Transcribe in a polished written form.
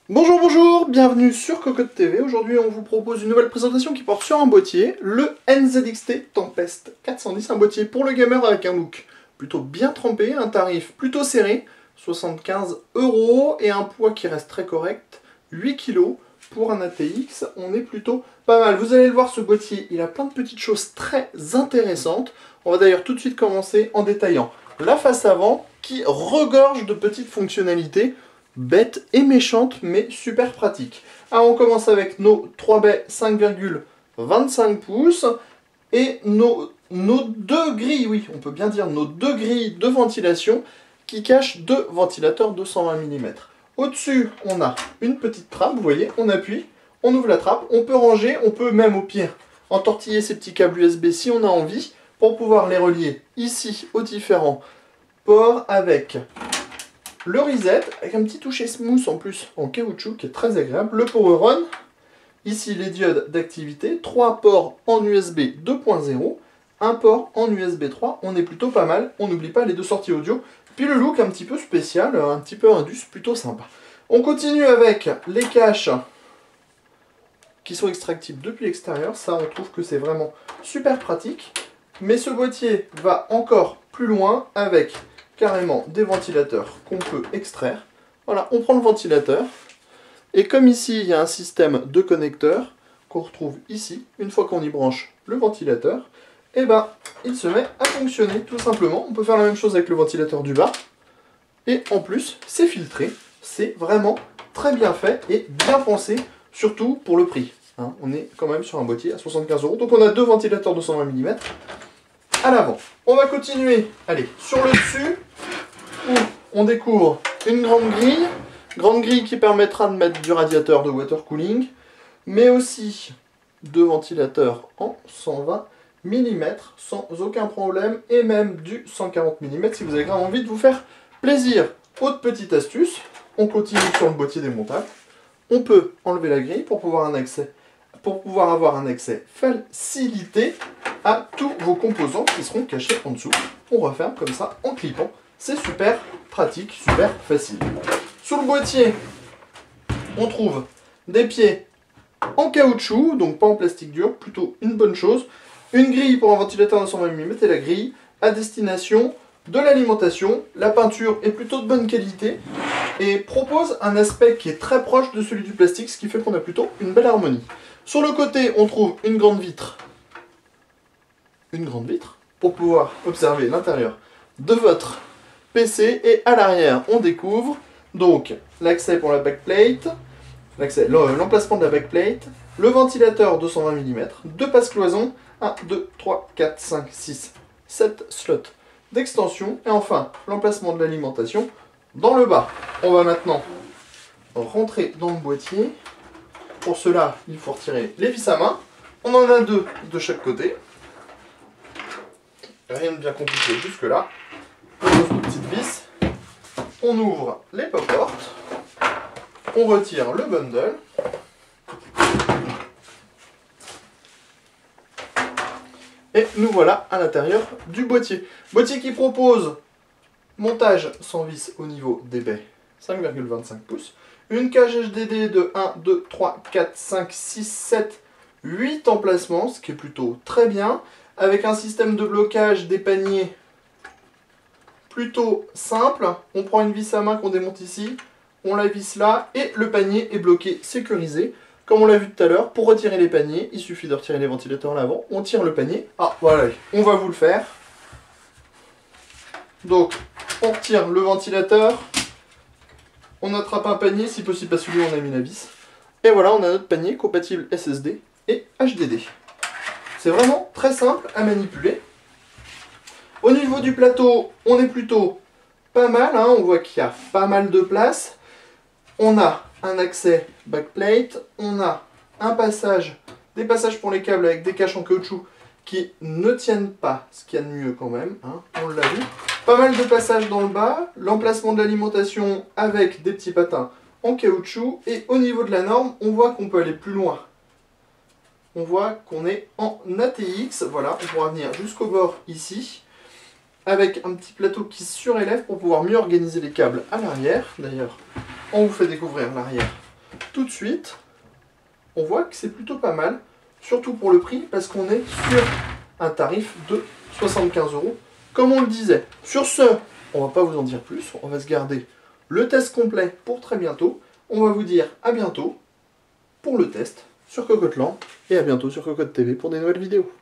Bonjour, bonjour, bienvenue sur Cocotte TV. Aujourd'hui, on vous propose une nouvelle présentation qui porte sur un boîtier, le NZXT Tempest 410, un boîtier pour le gamer avec un look plutôt bien trempé, un tarif plutôt serré, 75 € et un poids qui reste très correct, 8 kg pour un ATX, on est plutôt pas mal. Vous allez le voir, ce boîtier, il a plein de petites choses très intéressantes. On va d'ailleurs tout de suite commencer en détaillant la face avant qui regorge de petites fonctionnalités bête et méchante, mais super pratique. Alors on commence avec nos 3 baies 5,25 pouces et nos deux grilles, oui, on peut bien dire nos deux grilles de ventilation qui cachent deux ventilateurs de 120 mm. Au-dessus, on a une petite trappe, vous voyez, on appuie, on ouvre la trappe, on peut ranger, on peut même au pire entortiller ces petits câbles USB si on a envie, pour pouvoir les relier ici aux différents ports avec le reset, avec un petit toucher smooth en plus en caoutchouc qui est très agréable, le power on, ici les diodes d'activité, 3 ports en USB 2.0, un port en USB 3, on est plutôt pas mal, on n'oublie pas les deux sorties audio, puis le look un petit peu spécial, un petit peu indus, plutôt sympa. On continue avec les caches qui sont extractibles depuis l'extérieur, ça on trouve que c'est vraiment super pratique, mais ce boîtier va encore plus loin avec carrément des ventilateurs qu'on peut extraire. Voilà, on prend le ventilateur, et comme ici il y a un système de connecteurs qu'on retrouve ici, une fois qu'on y branche le ventilateur, et ben il se met à fonctionner tout simplement. On peut faire la même chose avec le ventilateur du bas, et en plus c'est filtré, c'est vraiment très bien fait et bien pensé, surtout pour le prix. Hein, on est quand même sur un boîtier à 75 €, donc on a deux ventilateurs de 120 mm à l'avant. On va continuer, allez, sur le dessus, où on découvre une grande grille qui permettra de mettre du radiateur de water cooling, mais aussi deux ventilateurs en 120 mm sans aucun problème, et même du 140 mm si vous avez grave envie de vous faire plaisir. Autre petite astuce, on continue sur le boîtier démontable, on peut enlever la grille pour pouvoir avoir un accès facilité à tous vos composants qui seront cachés en dessous. On referme comme ça en cliquant. C'est super pratique, super facile. Sous le boîtier, on trouve des pieds en caoutchouc, donc pas en plastique dur, plutôt une bonne chose. Une grille pour un ventilateur de 120 mm et la grille à destination de l'alimentation. La peinture est plutôt de bonne qualité et propose un aspect qui est très proche de celui du plastique, ce qui fait qu'on a plutôt une belle harmonie. Sur le côté, on trouve une grande vitre pour pouvoir observer l'intérieur de votre PC, et à l'arrière, on découvre donc l'accès pour la backplate, l'emplacement de la backplate, le ventilateur de 120 mm, deux passe-cloisons, 1, 2, 3, 4, 5, 6, 7 slots d'extension, et enfin l'emplacement de l'alimentation dans le bas. On va maintenant rentrer dans le boîtier. Pour cela, il faut retirer les vis à main. On en a deux de chaque côté. Rien de bien compliqué jusque là. On pose nos petites vis. On ouvre les pop-portes. On retire le bundle. Et nous voilà à l'intérieur du boîtier. Boîtier qui propose montage sans vis au niveau des baies 5,25 pouces. Une cage HDD de 1, 2, 3, 4, 5, 6, 7, 8 emplacements, ce qui est plutôt très bien, avec un système de blocage des paniers plutôt simple. On prend une vis à main qu'on démonte ici, on la visse là, et le panier est bloqué, sécurisé. Comme on l'a vu tout à l'heure, pour retirer les paniers, il suffit de retirer les ventilateurs à l'avant, on tire le panier. Ah, voilà, on va vous le faire. Donc, on retire le ventilateur. On attrape un panier, si possible pas celui où on a mis la vis. Et voilà, on a notre panier compatible SSD et HDD. C'est vraiment très simple à manipuler. Au niveau du plateau, on est plutôt pas mal, hein. On voit qu'il y a pas mal de place. On a un accès backplate, on a un passage, des passages pour les câbles avec des caches en caoutchouc qui ne tiennent pas, ce qu'il y a de mieux quand même, hein. On l'a vu. Pas mal de passages dans le bas, l'emplacement de l'alimentation avec des petits patins en caoutchouc, et au niveau de la norme, on voit qu'on peut aller plus loin. On voit qu'on est en ATX, voilà, on pourra venir jusqu'au bord ici, avec un petit plateau qui se surélève pour pouvoir mieux organiser les câbles à l'arrière. D'ailleurs, on vous fait découvrir l'arrière tout de suite, on voit que c'est plutôt pas mal, surtout pour le prix, parce qu'on est sur un tarif de 75 €, comme on le disait. Sur ce, on va pas vous en dire plus, on va se garder le test complet pour très bientôt. On va vous dire à bientôt pour le test sur Cocoteland, et à bientôt sur Cocotte TV pour des nouvelles vidéos.